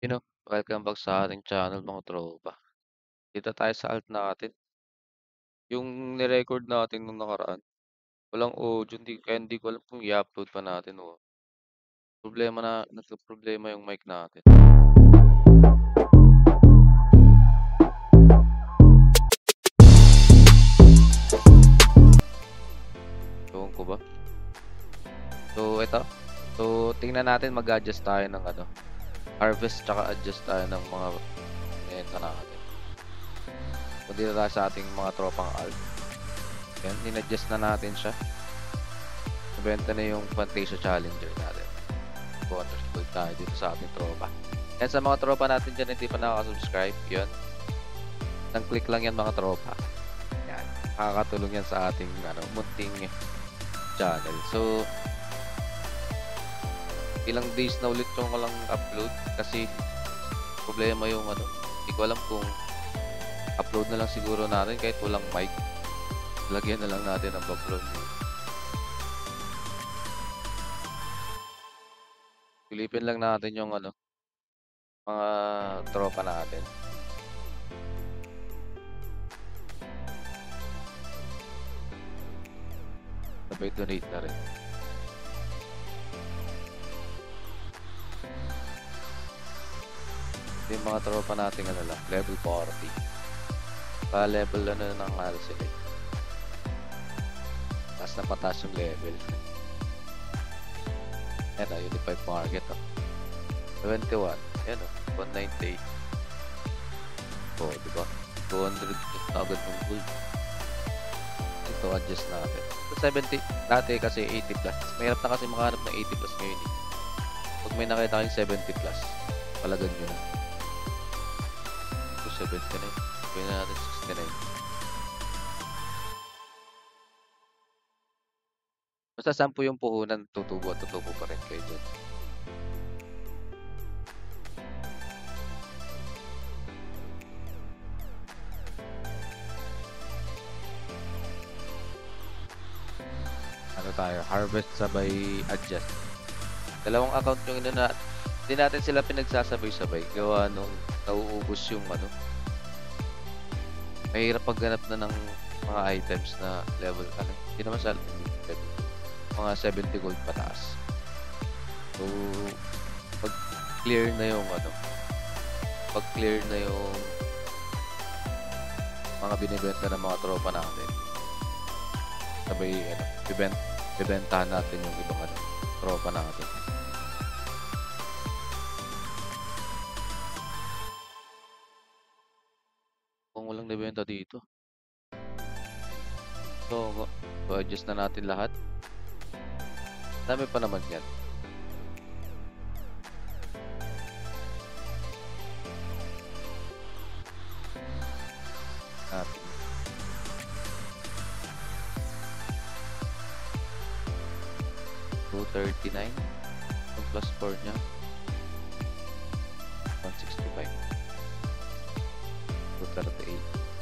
Welcome back sa ating channel mga tropa. Dito tayo sa alt natin. Yung ni-record natin nung nakaraan, walang audio, hindi ko alam kung i-upload pa natin o nagkaproblema yung mic natin. Ewan ko ba? So, eto. So, tingnan natin mag-adjust tayo ng harvest tsaka adjust tayo ng mga binenta natin. So, dito tayo sa ating mga tropang alt. Yan, in-adjust na natin siya. Nabenta na yung Fantasia Challenger natin. 200 gold tayo dito sa ating tropa. Yan sa mga tropa natin dyan hindi pa nakaka-subscribe, yun. Nang click lang yan mga tropa. Yan. Makakatulong yan sa ating munting channel. So, ilang days na ulit yung walang upload kasi problema yung hindi ko alam kung upload na lang siguro natin kahit walang mic. Lagyan na lang natin ang background music. Pilipin lang natin yung mga tropa natin. Sabay donate na rin. Yung mga tropa natin level 40. Pa-level ng sila. Taas na pataas yung level. Yan Unified Market 71. Yan 198. Diba? 200 na agad ng gold. Ito adjust natin. So 70 dati kasi 80 plus. Mahirap na kasi makahanap ng 80 plus ngayon eh. Pag may nakita kayong 70 plus, palagan nyo na. So 79. Gawin na natin 69. Basta 10 yung puhunan, tutubo pa rin kayo dyan. Tayo? Harvest sabay adjust. Dalawang account yung hindi natin sila pinagsasabay-sabay. Gawa nung nauubos yung mahirap pagganap na ng mga items na level hindi naman sa level. Mga 70 gold pataas. So, pag clear na yung mga binibenta ng mga tropa natin, sabay bibentahan natin yung ibang tropa natin. Kung walang nabenta dito. So adjust na natin lahat. Dami pa naman yan. Natin. 239 yung plus 4 nya 165 238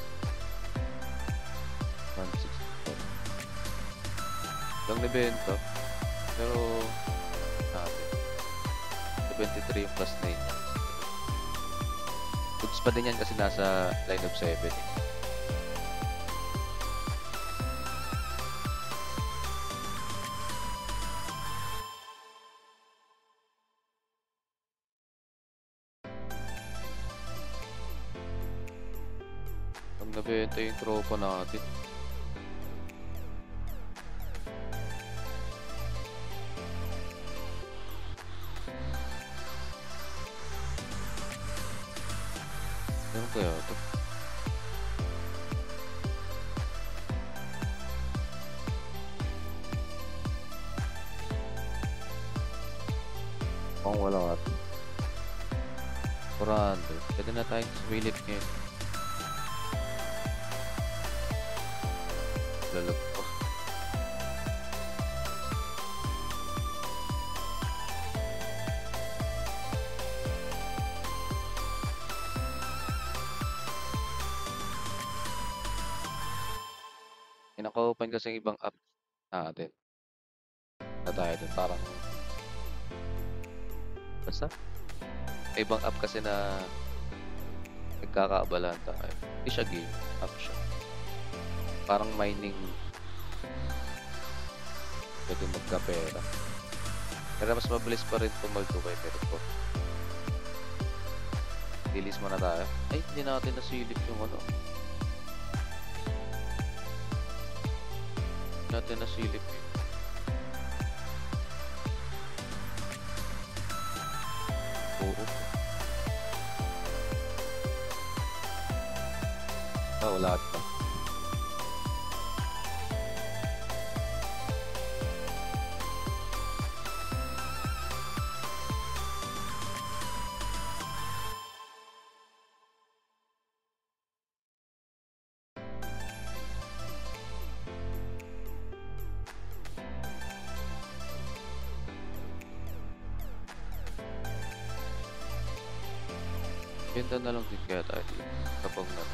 164 lang nabenta pero natin 73 yung plus 9 nya goods pa din yan kasi nasa line of 7 eh. Nabenta yung tropa natin. Ano kaya ito? Kung wala ito 400. Pwede na tayong sumilit ngayon. Lalag pa. Naka-open kasi yung ibang app natin. Na tayo dun parang basta May ibang app kasi na nagkakaabalahan tayo. Hindi siya game, app siya. Parang mining, pwede magkapera. Pero mas mabilis pa rin tumagtubay pero po. Release muna tayo. Ay, hindi natin nasilip yung ano. Hindi natin nasilip yun. Oo. Ah, wala pa. Benta na lang din kaya tayo dito. Kapag na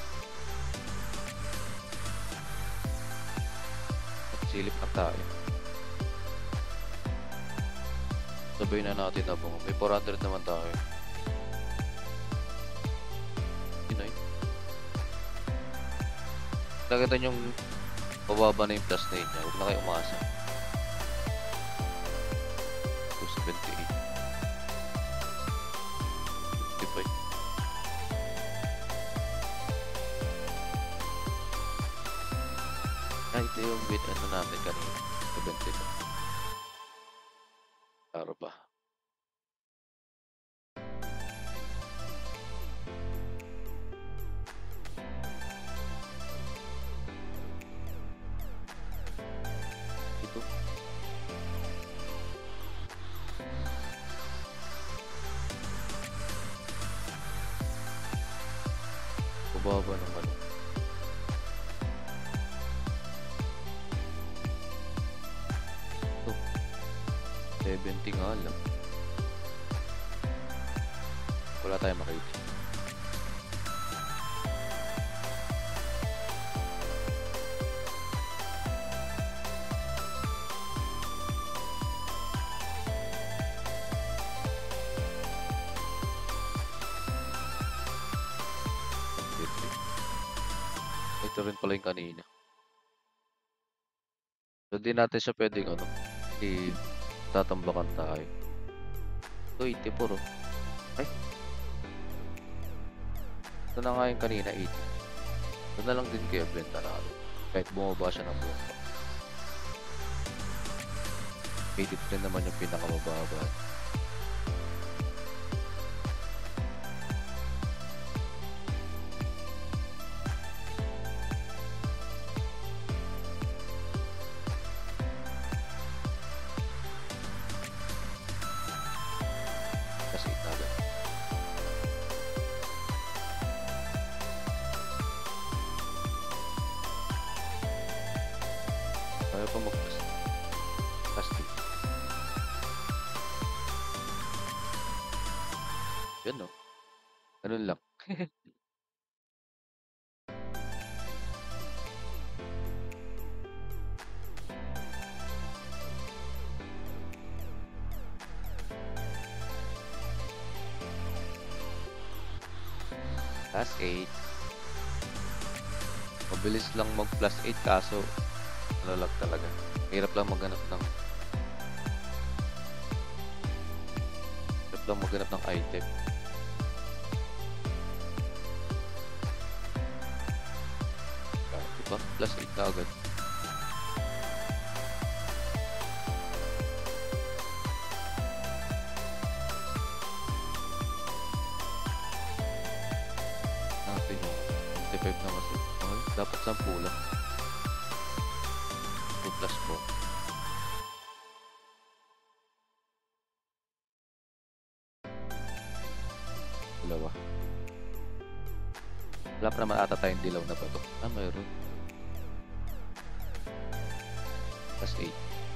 silip na tayo. Sabay na natin habang may 400 naman tayo. Pinoy. Nakita niyong mababa na yung plus 9 niya. Huwag na kayo umasa. 278. 55. Ay, ito yung bid ano natin kanina. 72. Para ba? Ito. Mababa naman. Ito. 70 nga lang. Wala tayong makita. Ito rin pala yung kanina. So, di natin siya pwedeng ano, tatambakan tayo. Ito, 84 oh. Ay. Ito na nga yung kanina, 80. Ito na lang din kaya benta natin. Kahit bumaba siya ng bumaba. 83 naman yung pinakamababa. Kasi itagal. Kaya pa plastic. Yan no. Ganun lang. Plus 8. Mabilis lang mag plus 8 kaso ano lang talaga. Hirap lang maghanap ng item. Diba? Plus 8 na agad. Natin yung 25 na kasi. Okay, dapat 10 lang. 2 plus 4. Dalawa. Wala pa naman ata tayong dilaw na bato. Ah, mayroon. Plus 8.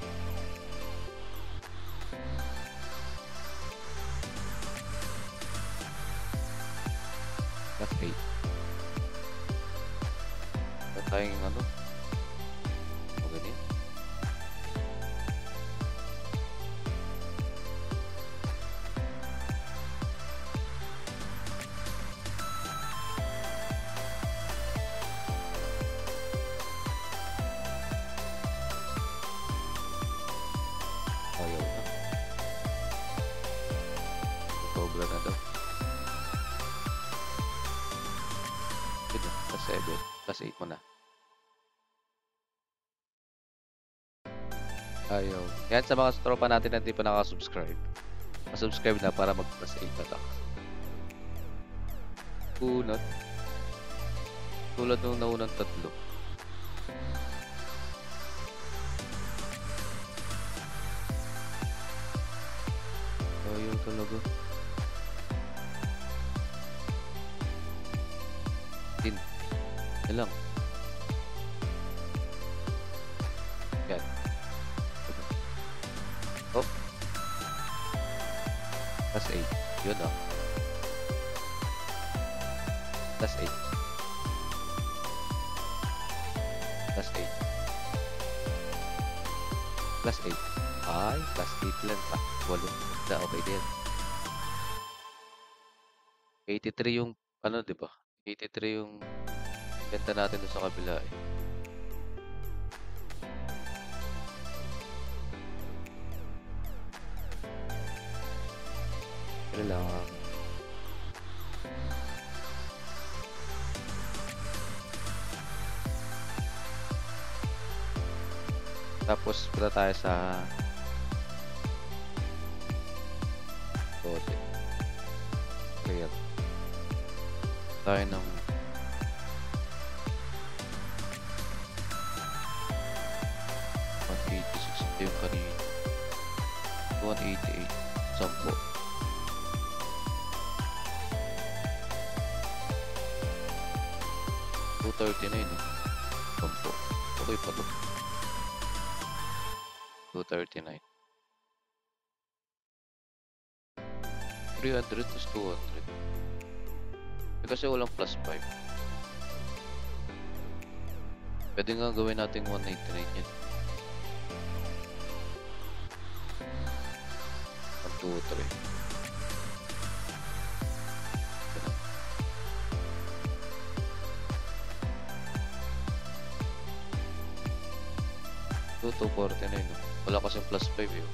Plus 8. Wala tayong ano. O ganyan. 7. Plus 8 mo na. Ayaw. Yan sa mga tropa natin na hindi pa nakasubscribe. Masubscribe na para mag plus 8 na tax. Kunot. Tulad nung naunang tatlo. Ayaw talaga. 10. Yan lang. Yan. Oh. Plus 8. Yun ah. Plus 8. Plus 8. Plus 8. Ay, plus 8 lang pa. 8. Na, okay din. 83 yung, ano, di ba? 83 yung benta natin doon sa kabila eh. Kailangan. Tapos, punta tayo sa bote. Clear. Tayo ng 186 ito yung kanina. 188. 10. 239 no? 10. Okay pa to. 239. 300 is 200. Kasi walang plus 5. Pwede nga gawin natin 199 yan. 1, 2, 3. 249 no? Wala kasing plus 5 yun.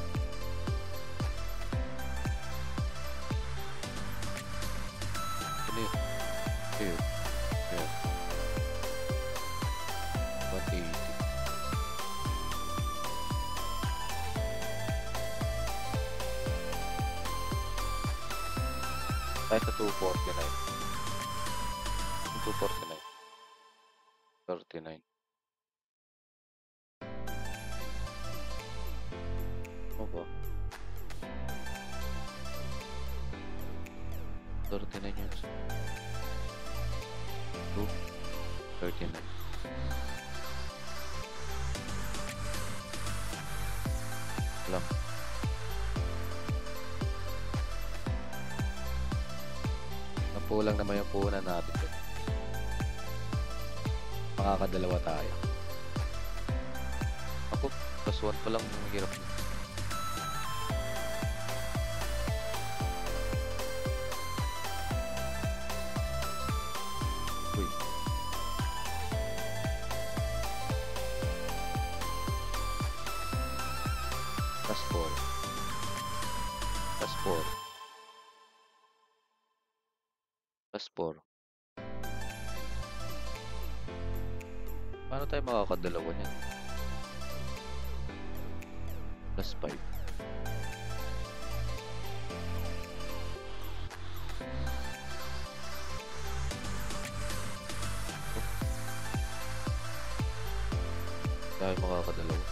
Ano yun? Ayun. Ayan. 180. Kahit sa 249. 249. 39. Ano ba? 39 yun. 2, 39. Lang. Napulang naman yung puhunan natin. Makakadalawa tayo. Ako, plus 1 pa lang yung hirap. Uy. Plus 4. Plus 4. Plus 4. Paano tayo makakadalawa niyan? Plus 5. Tayo makakadalawa.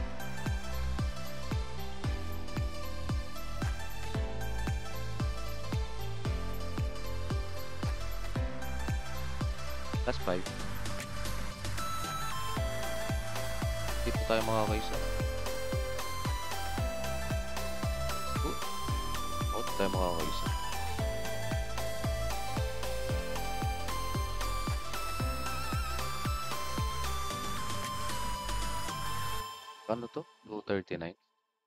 Plus 5. Hindi po tayo makakaisa. Hindi tayo makakaisa. Paano to? 239?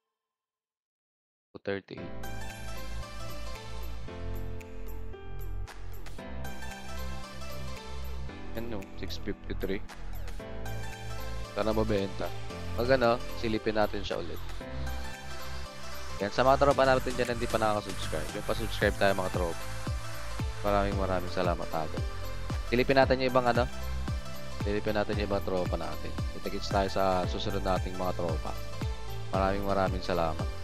238. Yan yung 653. Sana mabenta. Pag ano, silipin natin siya ulit. Yan, sa mga tropa natin dyan hindi pa nakaka-subscribe. Yung pa-subscribe tayo mga tropa. Maraming salamat agad. Silipin natin yung ibang ano. Silipin natin yung ibang tropa natin. Kita-kits tayo sa susunod nating mga tropa. Maraming salamat.